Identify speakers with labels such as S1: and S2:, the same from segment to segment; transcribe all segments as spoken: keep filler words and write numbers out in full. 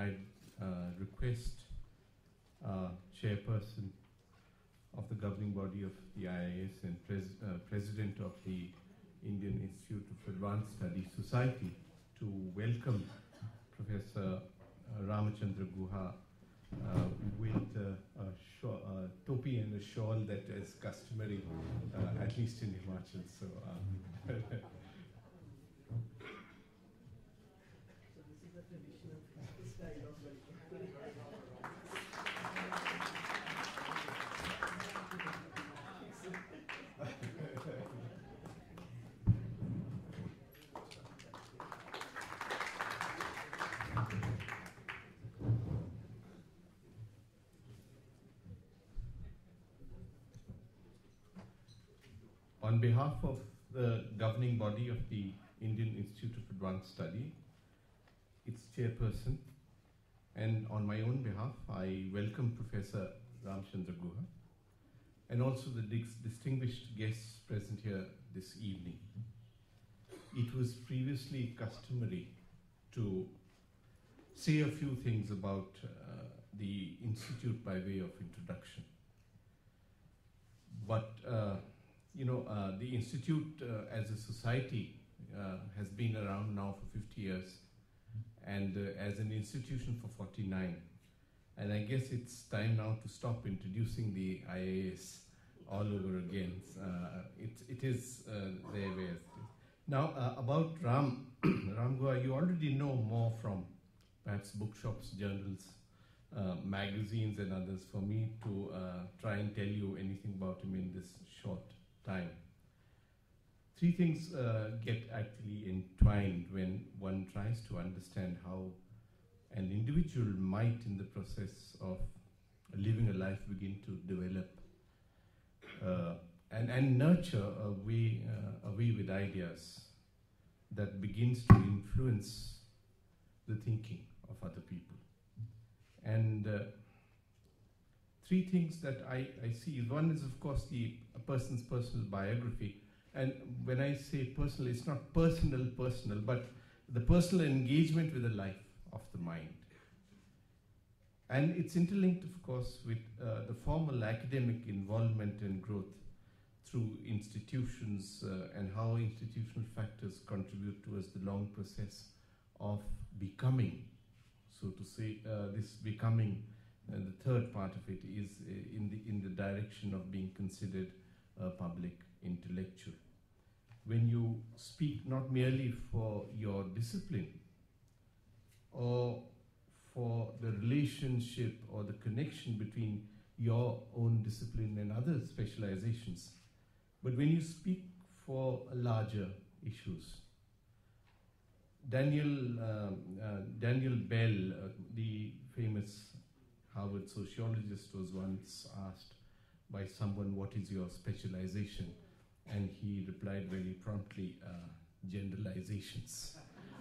S1: I uh, request uh, chairperson of the governing body of the I I S and pres uh, president of the Indian Institute of Advanced Studies Society to welcome Professor uh, Ramachandra Guha uh, with uh, a, a topi and a shawl that is customary, uh, at least in Himachal. So. Uh, On behalf of the governing body of the Indian Institute of Advanced Study, its chairperson, and on my own behalf, I welcome Professor Ramachandra Guha, and also the dis distinguished guests present here this evening. It was previously customary to say a few things about uh, the Institute by way of introduction. But uh, You know, uh, the Institute uh, as a society uh, has been around now for fifty years, and uh, as an institution for forty-nine. And I guess it's time now to stop introducing the I A S all over again. Uh, it, it is uh, their way. Now, uh, about Ram, Ram Guha, you already know more from perhaps bookshops, journals, uh, magazines and others, for me to uh, try and tell you anything about him in this short time. Three things uh, get actually entwined when one tries to understand how an individual might, in the process of living a life, begin to develop uh, and, and nurture a way, uh, a way with ideas that begins to influence the thinking of other people. And uh, three things that I, I see. One is, of course, the a person's personal biography. And when I say personal, it's not personal, personal, but the personal engagement with the life of the mind. And it's interlinked, of course, with uh, the formal academic involvement and growth through institutions uh, and how institutional factors contribute towards the long process of becoming, so to say, uh, this becoming. And the third part of it is uh, in the in the direction of being considered a public intellectual. When you speak not merely for your discipline or for the relationship or the connection between your own discipline and other specializations, but when you speak for larger issues. Daniel, um, uh, Daniel Bell, uh, the famous Harvard sociologist, was once asked by someone, what is your specialization? And he replied very promptly, uh, generalizations.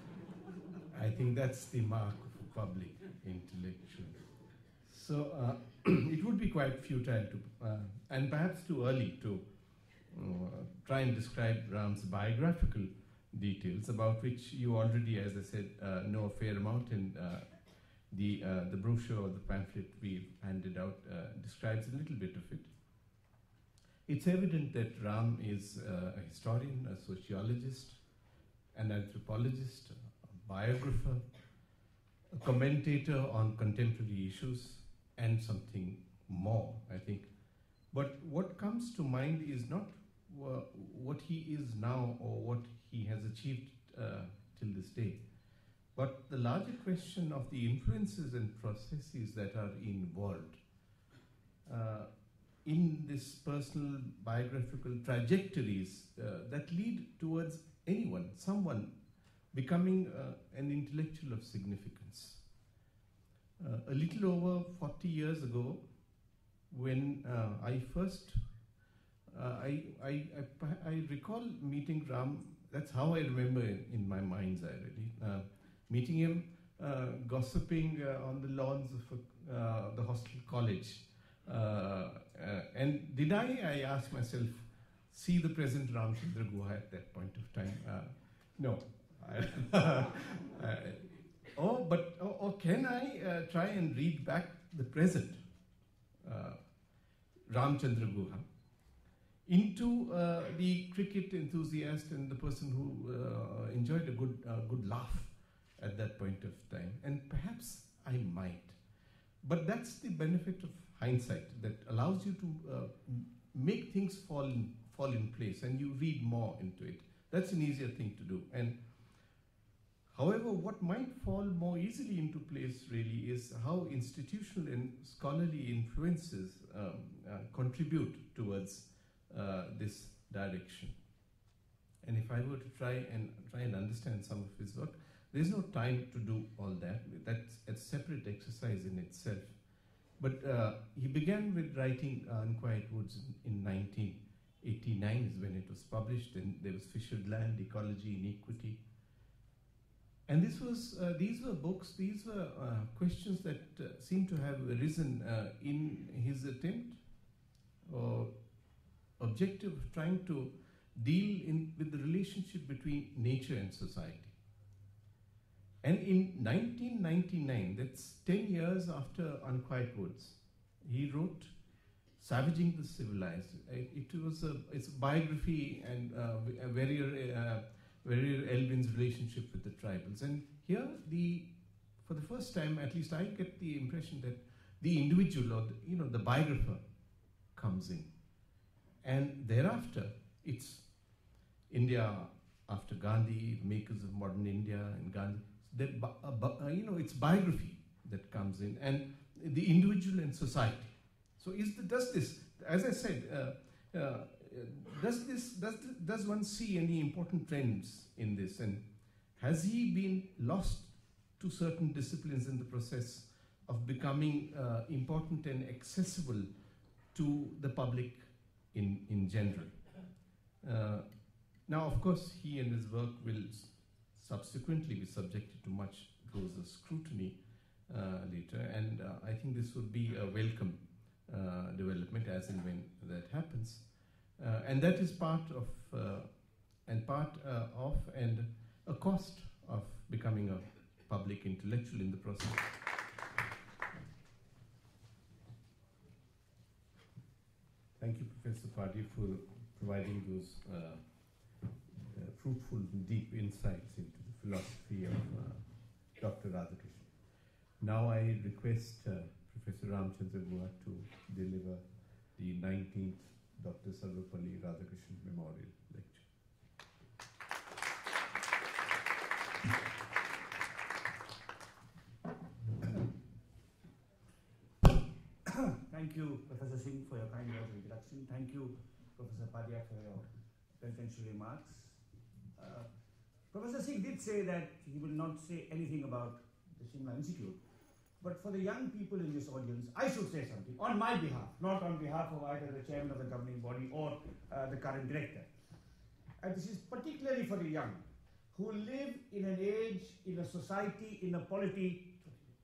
S1: I think that's the mark of a public intellectual. So uh, it would be quite futile to, uh, and perhaps too early to uh, try and describe Ram's biographical details, about which you already, as I said, uh, know a fair amount, and uh, The, uh, the brochure or the pamphlet we've handed out uh, describes a little bit of it. It's evident that Ram is uh, a historian, a sociologist, an anthropologist, a biographer, a commentator on contemporary issues, and something more, I think. But what comes to mind is not uh, what he is now or what he has achieved uh, till this day, but the larger question of the influences and processes that are involved uh, in this personal biographical trajectories uh, that lead towards anyone, someone becoming uh, an intellectual of significance. Uh, a little over forty years ago, when uh, I first, uh, I, I, I, I recall meeting Ram, that's how I remember in, in my mind's eye really. Uh, meeting him, uh, gossiping uh, on the lawns of uh, the hostel college. Uh, uh, and did I, I asked myself, see the present Ramachandra Guha at that point of time? Uh, no. uh, or, but, or, or can I uh, try and read back the present, uh, Ramchandra Guha, into uh, the cricket enthusiast and the person who uh, enjoyed a good, uh, good laugh at that point of time? And perhaps I might. But that's the benefit of hindsight, that allows you to uh, make things fall in, fall in place, and you read more into it. That's an easier thing to do. And however, what might fall more easily into place really is how institutional and scholarly influences um, uh, contribute towards uh, this direction. And if I were to try and try and understand some of his work, there's no time to do all that. That's a separate exercise in itself. But uh, he began with writing uh, Unquiet Woods in, in nineteen eighty-nine is when it was published, and there was Fissured Land, Ecology, Inequity. And this was, uh, these were books, these were uh, questions that uh, seem to have arisen uh, in his attempt or objective of trying to deal in, with the relationship between nature and society. And in nineteen ninety-nine, that's ten years after Unquiet Woods, he wrote Savaging the Civilized. It, it was a, it's a biography and uh, a very uh, Very Elvin's relationship with the tribals. And here, the for the first time, at least I get the impression that the individual or the, you know, the biographer comes in. And thereafter, it's India after Gandhi, makers of modern India and Gandhi. That, uh, you know, it's biography that comes in, and the individual and society. So is the, does this, as I said, uh, uh, Does this does does one see any important trends in this, and has he been lost to certain disciplines in the process of becoming uh, important and accessible to the public in in general? Uh, now, of course, he and his work will subsequently be subjected to much closer scrutiny uh, later, and uh, I think this would be a welcome uh, development as and when that happens. Uh, and that is part of, uh, and part uh, of, and a cost of becoming a public intellectual in the process. Thank you, Professor Pardee, for providing those uh, uh, fruitful and deep insights into the philosophy of uh, Doctor Radhakrishnan. Now I request uh, Professor Ramchandra Guha to deliver the nineteenth Doctor Sarvepalli Radhakrishnan Memorial Lecture.
S2: Thank you, Professor Singh, for your kind words of introduction. Thank you, Professor Padia, for your presidential remarks. Uh, Professor Singh did say that he will not say anything about the Shimla Institute. But for the young people in this audience, I should say something on my behalf, not on behalf of either the chairman of the governing body or uh, the current director. And this is particularly for the young, who live in an age, in a society, in a polity,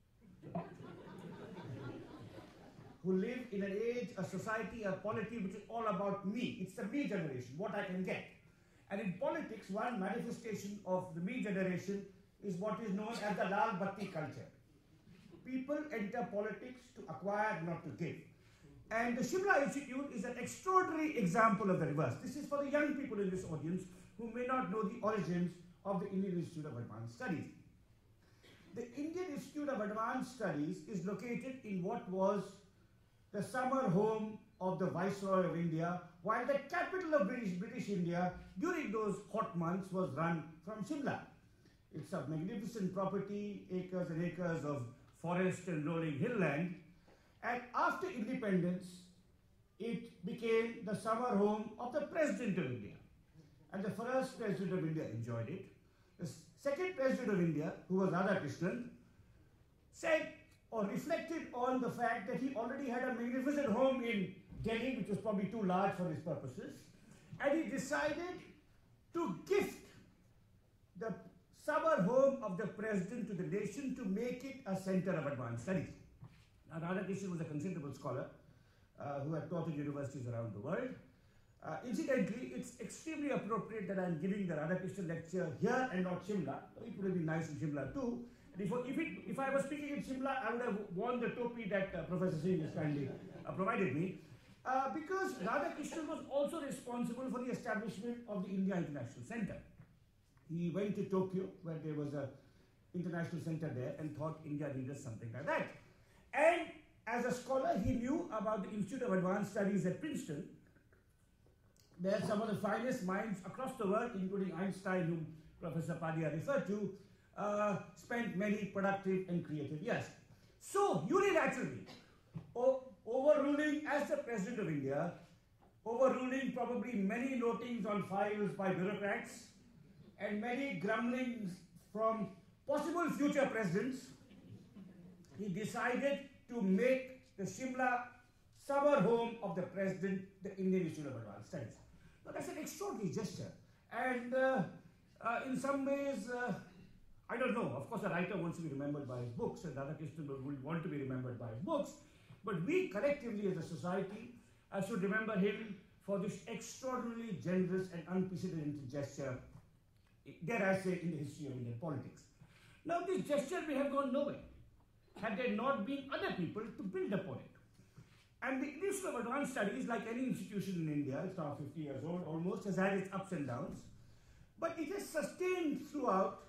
S2: who live in an age, a society, a polity which is all about me. It's the me generation, what I can get. And in politics, one manifestation of the me generation is what is known as the Lal Batti culture. People enter politics to acquire, not to give. And the Shimla Institute is an extraordinary example of the reverse. This is for the young people in this audience who may not know the origins of the Indian Institute of Advanced Studies. The Indian Institute of Advanced Studies is located in what was the summer home of the Viceroy of India, while the capital of British, British India during those hot months was run from Shimla. It's a magnificent property, acres and acres of forest and rolling hill land, and after independence, it became the summer home of the President of India. And the first President of India enjoyed it. The second President of India, who was Radhakrishnan, said or reflected on the fact that he already had a magnificent home in Delhi, which was probably too large for his purposes, and he decided to gift the summer home of the president to the nation to make it a center of advanced studies. Now, Radhakrishnan was a considerable scholar uh, who had taught in universities around the world. Uh, incidentally, it's extremely appropriate that I'm giving the Radhakrishnan lecture here and not Shimla. It would have been nice in Shimla too. If, if, it, if I was speaking in Shimla, I would have worn the topi that uh, Professor Singh has kindly uh, provided me. Uh, because Radhakrishnan was also responsible for the establishment of the India International Center. He went to Tokyo, where there was an international center there, and thought India needed something like that. And as a scholar, he knew about the Institute of Advanced Studies at Princeton, where some of the finest minds across the world, including Einstein, whom Professor Padia referred to, uh, spent many productive and creative years. So, unilaterally, oh, overruling as the President of India, overruling probably many notings on files by bureaucrats, and many grumblings from possible future presidents, he decided to make the Shimla summer home of the President, the Indian Institute of Advanced Studies. Now that's an extraordinary gesture. And uh, uh, in some ways, uh, I don't know, of course a writer wants to be remembered by his books, and Radhakrishnan would want to be remembered by his books, but we collectively as a society uh, should remember him for this extraordinarily generous and unprecedented gesture, dare I say, in the history of Indian politics. Now this gesture may have gone nowhere had there not been other people to build upon it. And the Institute of Advanced Studies, like any institution in India, it's now fifty years old almost, has had its ups and downs, but it has sustained throughout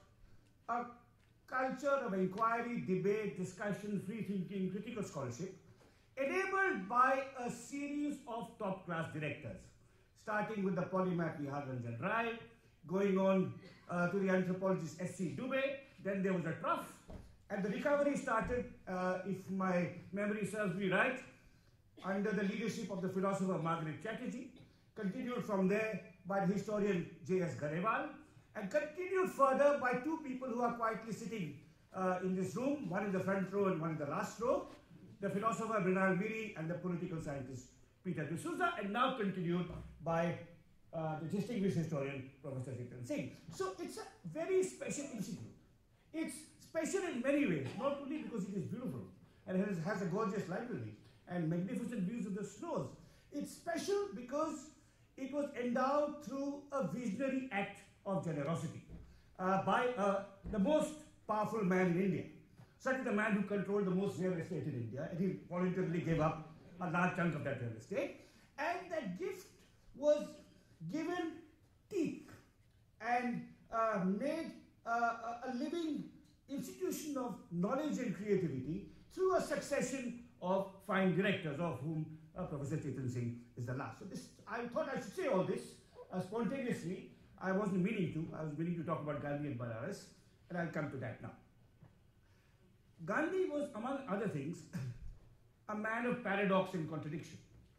S2: a culture of inquiry, debate, discussion, free thinking, critical scholarship, enabled by a series of top-class directors, starting with the polymath Nihal Ranjan Rai, going on uh, to the anthropologist S C Dubey, then there was a trough, and the recovery started, uh, if my memory serves me right, under the leadership of the philosopher Margaret Chatterjee, continued from there by the historian J S Garewal, and continued further by two people who are quietly sitting uh, in this room, one in the front row and one in the last row, the philosopher Mrinal Miri and the political scientist Peter D'Souza, and now continued by uh, the distinguished historian Professor Jiten Singh. So it's a very special institute. It's special in many ways, not only because it is beautiful and has, has a gorgeous library and magnificent views of the snows. It's special because it was endowed through a visionary act of generosity uh, by uh, the most powerful man in India. Certainly the man who controlled the most real estate in India, and he voluntarily gave up a large chunk of that real estate. And that gift was given teeth and uh, made uh, a living institution of knowledge and creativity through a succession of fine directors, of whom uh, Professor Jiten Singh is the last. So this, I thought I should say all this uh, spontaneously. I wasn't meaning to. I was meaning to talk about Gandhi and Banaras, and I'll come to that now. Gandhi was, among other things, a man of paradox and contradiction.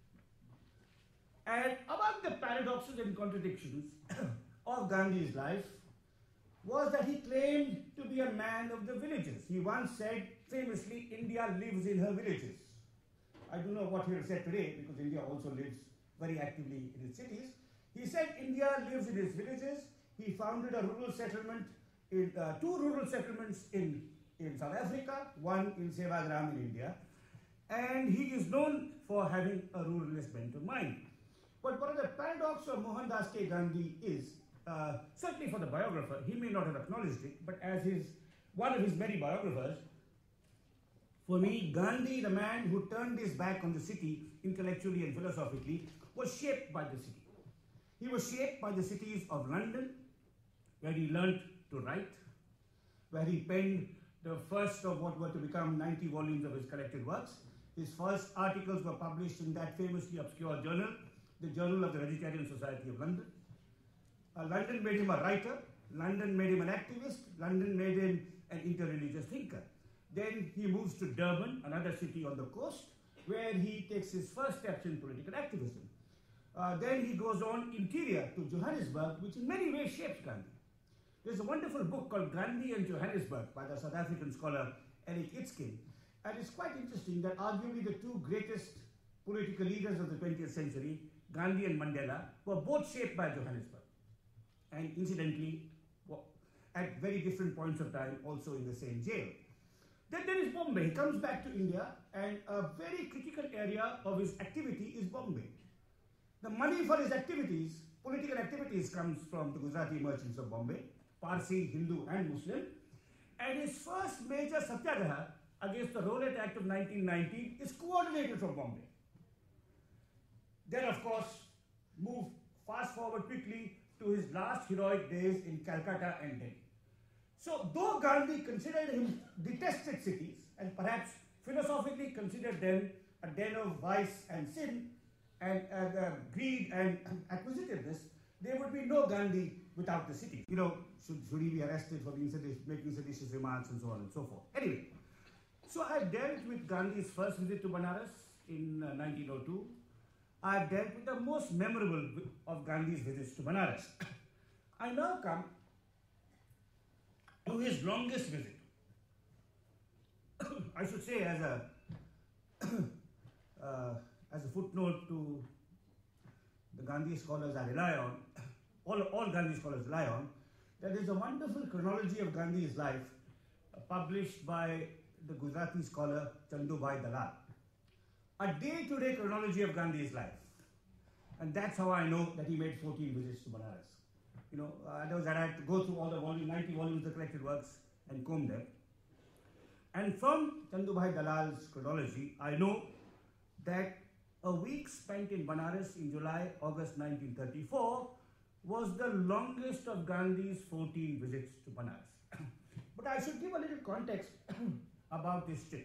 S2: And among the paradoxes and contradictions of Gandhi's life was that he claimed to be a man of the villages. He once said, famously, India lives in her villages. I don't know what he'll say today, because India also lives very actively in its cities. He said India lives in its villages. He founded a rural settlement, in, uh, two rural settlements in, in South Africa, one in Sevagram in India. And he is known for having a ruralist bent of mind. But one of the paradox of Mohandas K. Gandhi is, uh, certainly for the biographer, he may not have acknowledged it, but as his, one of his many biographers, for me, Gandhi, the man who turned his back on the city intellectually and philosophically, was shaped by the city. He was shaped by the cities of London, where he learnt to write, where he penned the first of what were to become ninety volumes of his collected works. His first articles were published in that famously obscure journal, the Journal of the Vegetarian Society of London. Uh, London made him a writer, London made him an activist, London made him an interreligious thinker. Then he moves to Durban, another city on the coast, where he takes his first steps in political activism. Uh, then he goes on interior to Johannesburg, which in many ways shapes Gandhi. There's a wonderful book called Gandhi and Johannesburg by the South African scholar Eric Itzkin. And it's quite interesting that arguably the two greatest political leaders of the twentieth century, Gandhi and Mandela, were both shaped by Johannesburg. And incidentally, at very different points of time, also in the same jail. Then there is Bombay. He comes back to India, and a very critical area of his activity is Bombay. The money for his activities, political activities, comes from the Gujarati merchants of Bombay, Parsi, Hindu, and Muslim. And his first major satyagraha against the Rowlatt Act of nineteen nineteen is coordinated from Bombay. Then, of course, move fast forward quickly to his last heroic days in Calcutta and Delhi. So, though Gandhi considered him detested cities and perhaps philosophically considered them a den of vice and sin and uh, uh, greed and acquisitiveness, there would be no Gandhi without the city. You know, should, should he be arrested for being seditious, making seditious remarks and so on and so forth. Anyway, so I dealt with Gandhi's first visit to Banaras in uh, nineteen oh two. I have dealt with the most memorable of Gandhi's visits to Banaras. I now come to his longest visit. I should say as a uh, as a footnote to the Gandhi scholars I rely on, all, all Gandhi scholars rely on, that there is a wonderful chronology of Gandhi's life uh, published by the Gujarati scholar Chandubhai Dalal. A day-to-day chronology of Gandhi's life. And that's how I know that he made fourteen visits to Banaras. You know, uh, that was that I had to go through all the volume, ninety volumes of the collected works and comb them. And from Chandubhai Dalal's chronology, I know that a week spent in Banaras in July, August nineteen thirty-four was the longest of Gandhi's fourteen visits to Banaras. But I should give a little context about this trip.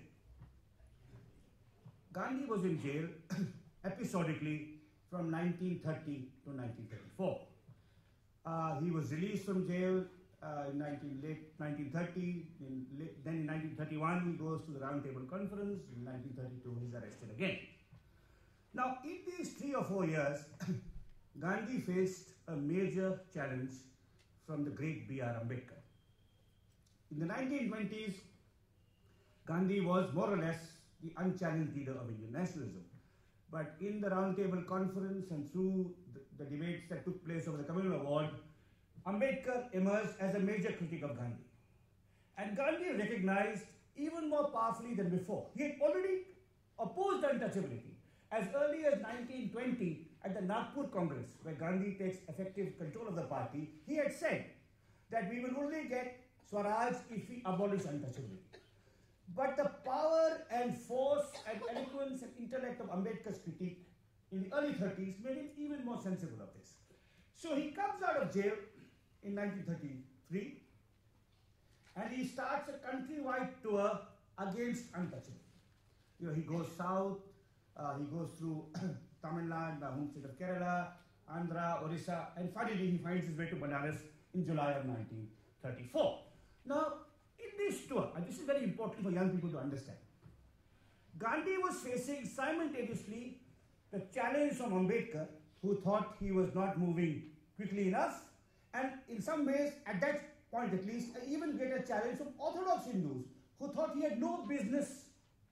S2: Gandhi was in jail episodically from nineteen thirty to nineteen thirty-four. Uh, he was released from jail uh, in nineteen, late nineteen thirty, in late, then in nineteen thirty-one he goes to the Round Table Conference, in nineteen thirty-two he's arrested again. Now in these three or four years, Gandhi faced a major challenge from the great B R Ambedkar. In the nineteen twenties, Gandhi was more or less the unchallenged leader of Indian nationalism. But in the Round Table Conference and through the, the debates that took place over the Communal Award, Ambedkar emerged as a major critic of Gandhi. And Gandhi recognized even more powerfully than before. He had already opposed untouchability as early as nineteen twenty at the Nagpur Congress, where Gandhi takes effective control of the party. He had said that we will only get Swaraj if we abolish untouchability. But the power and force and eloquence and intellect of Ambedkar's critique in the early thirties made him even more sensible of this. So he comes out of jail in nineteen thirty-three and he starts a countrywide tour against untouchability. You know, he goes south, uh, he goes through Tamil Nadu, the home state of Kerala, Andhra, Orissa, and finally he finds his way to Banaras in July of nineteen thirty-four. Now, in this tour, and this is very important for young people to understand, Gandhi was facing simultaneously the challenge from Ambedkar, who thought he was not moving quickly enough, and in some ways, at that point at least, an even greater challenge from Orthodox Hindus, who thought he had no business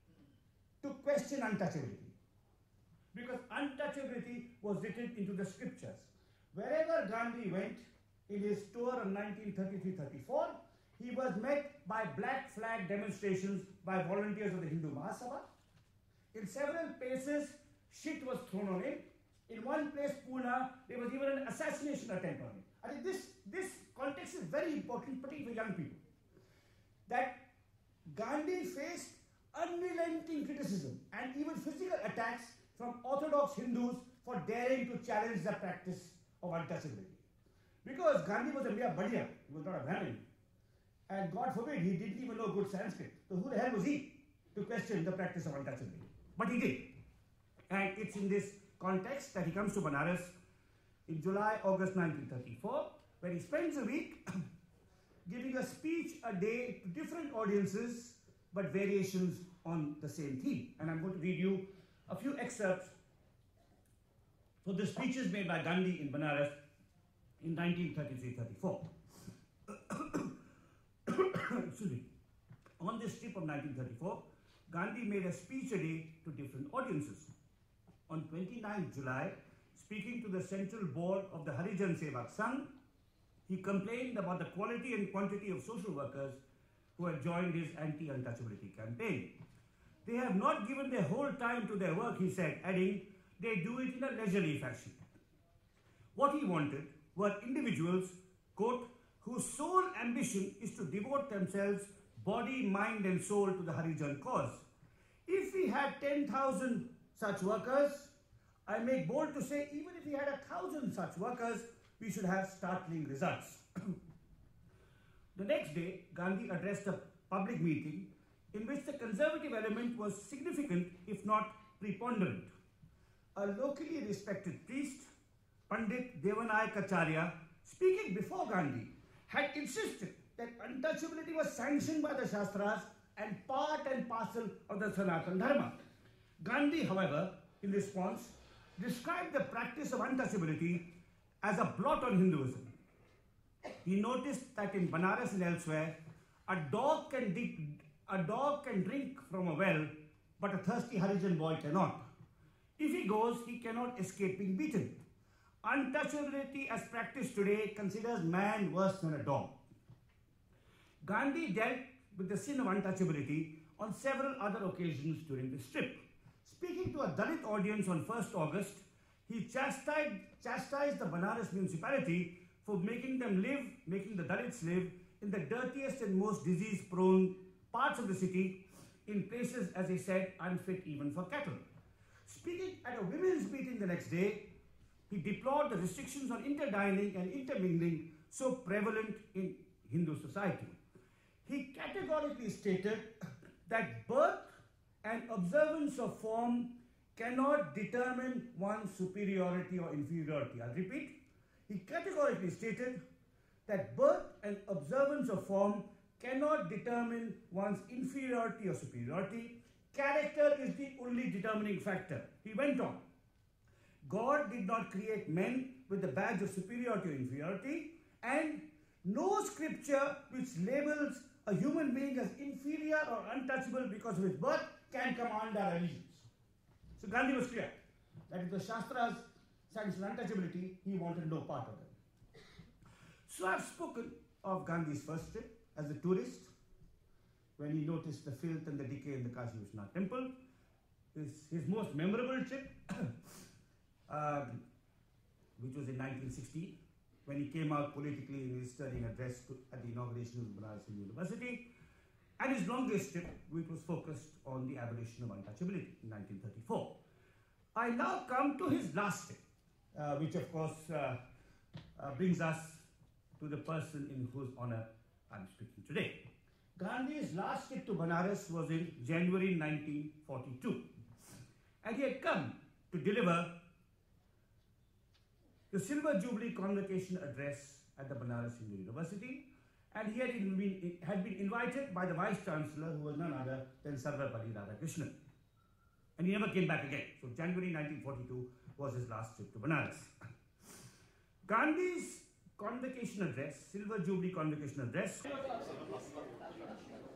S2: to question untouchability. Because untouchability was written into the scriptures. Wherever Gandhi went in his tour of nineteen thirty-three thirty-four, he was met by black flag demonstrations by volunteers of the Hindu Mahasabha. In several places, shit was thrown on him. In one place, Pune, there was even an assassination attempt on him. I think this, this context is very important, particularly for young people. That Gandhi faced unrelenting criticism and even physical attacks from Orthodox Hindus for daring to challenge the practice of untouchability. Because Gandhi was a mere Badiya, he was not a Brahmin. And God forbid, he didn't even know good Sanskrit. So who the hell was he to question the practice of untouchability? But he did. And it's in this context that he comes to Banaras in July, August nineteen thirty-four, where he spends a week giving a speech a day to different audiences, but variations on the same theme. And I'm going to read you a few excerpts for the speeches made by Gandhi in Banaras in nineteen thirty-three thirty-four. Excuse me. On this trip of nineteen thirty-four, Gandhi made a speech a day to different audiences. On twenty-ninth July, speaking to the Central Board of the Harijan Sevak Sangh, he complained about the quality and quantity of social workers who had joined his anti-untouchability campaign. They have not given their whole time to their work, he said, adding, they do it in a leisurely fashion. What he wanted were individuals, quote, whose sole ambition is to devote themselves body, mind and soul to the Harijan cause. If we had ten thousand such workers, I make bold to say even if we had a thousand such workers, we should have startling results. The next day, Gandhi addressed a public meeting in which the conservative element was significant, if not preponderant. A locally respected priest, Pandit Devanayak Acharya, speaking before Gandhi, had insisted that untouchability was sanctioned by the Shastras and part and parcel of the Sanatana Dharma. Gandhi, however, in response, described the practice of untouchability as a blot on Hinduism. He noticed that in Banaras and elsewhere, a dog can dig, a dog can drink from a well, but a thirsty Harijan boy cannot. If he goes, he cannot escape being beaten. Untouchability as practiced today considers man worse than a dog. Gandhi dealt with the sin of untouchability on several other occasions during this trip. Speaking to a Dalit audience on first August, he chastised, chastised the Banaras municipality for making them live, making the Dalits live in the dirtiest and most disease-prone parts of the city, in places, as he said, unfit even for cattle. Speaking at a women's meeting the next day, he deplored the restrictions on interdining and intermingling so prevalent in Hindu society. He categorically stated that birth and observance of form cannot determine one's superiority or inferiority. I'll repeat. He categorically stated that birth and observance of form cannot determine one's inferiority or superiority. Character is the only determining factor. He went on. God did not create men with the badge of superiority or inferiority, and no scripture which labels a human being as inferior or untouchable because of his birth can command our allegiance. So Gandhi was clear that if the Shastras sanctioned untouchability, he wanted no part of it. So I've spoken of Gandhi's first trip as a tourist, when he noticed the filth and the decay in the Kashi Vishwanath temple. His, his most memorable trip, um, which was in nineteen sixty, when he came out politically in his stirring address to, at the inauguration of Banaras Hindu University, and his longest trip, which was focused on the abolition of untouchability in nineteen thirty-four. I now come to his last trip, uh, which of course uh, uh, brings us to the person in whose honor I'm speaking today. Gandhi's last trip to Banaras was in January nineteen forty-two, and he had come to deliver the Silver Jubilee Convocation Address at the Banaras Hindu University, and he had been, had been invited by the Vice Chancellor, who was none other than Sarvepalli Radhakrishnan. And he never came back again. So January nineteen forty-two was his last trip to Banaras. Gandhi's Convocation Address, Silver Jubilee Convocation Address,